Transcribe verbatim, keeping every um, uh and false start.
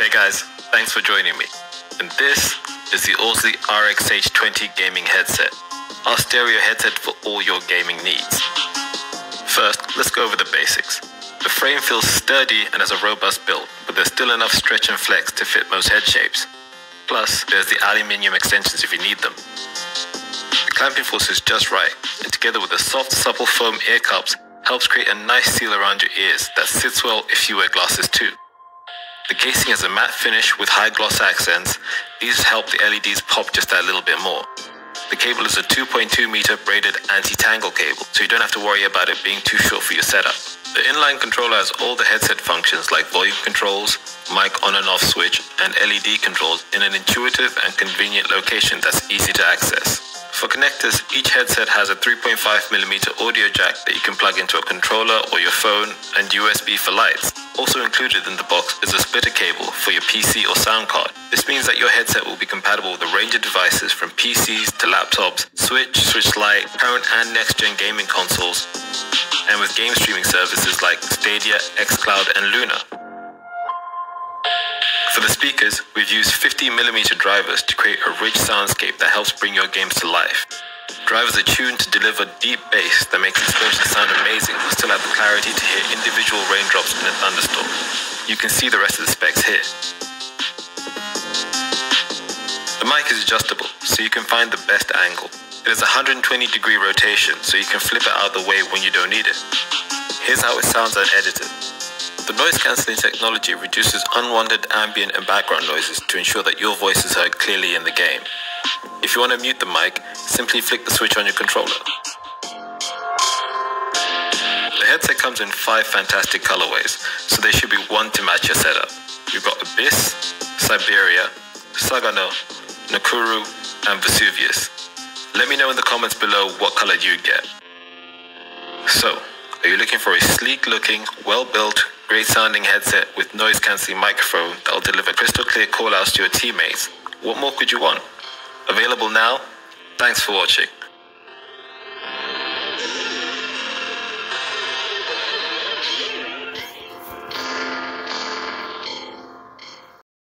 Hey guys, thanks for joining me. And this is the Aussie R X H twenty gaming headset, our stereo headset for all your gaming needs. First, let's go over the basics. The frame feels sturdy and has a robust build, but there's still enough stretch and flex to fit most head shapes. Plus, there's the aluminium extensions if you need them. The clamping force is just right, and together with the soft, supple foam ear cups, helps create a nice seal around your ears that sits well if you wear glasses too. The casing has a matte finish with high gloss accents. These help the L E Ds pop just that little bit more. The cable is a two point two meter braided anti-tangle cable, so you don't have to worry about it being too short for your setup. The inline controller has all the headset functions like volume controls, mic on and off switch, and L E D controls in an intuitive and convenient location that's easy to access. For connectors, each headset has a three point five millimeter audio jack that you can plug into a controller or your phone, and U S B for lights. Also included in the box is a splitter cable for your P C or sound card. This means that your headset will be compatible with a range of devices from P Cs to laptops, Switch, Switch Lite, current and next-gen gaming consoles, and with game streaming services like Stadia, xCloud, and Luna. For the speakers, we've used fifty millimeter drivers to create a rich soundscape that helps bring your games to life. Drivers are tuned to deliver deep bass that makes explosions sound amazing but still have the clarity to hear individual raindrops in a thunderstorm. You can see the rest of the specs here. The mic is adjustable, so you can find the best angle. It has a one hundred twenty degree rotation, so you can flip it out of the way when you don't need it. Here's how it sounds unedited. The noise cancelling technology reduces unwanted ambient and background noises to ensure that your voice is heard clearly in the game. If you want to mute the mic, simply flick the switch on your controller. The headset comes in five fantastic colorways, so there should be one to match your setup. We've got Abyss, Siberia, Sagano, Nakuru, and Vesuvius. Let me know in the comments below what color you'd get. So, are you looking for a sleek-looking, well-built, great-sounding headset with noise-cancelling microphone that will deliver crystal-clear call-outs to your teammates? What more could you want? Available now? Thanks for watching.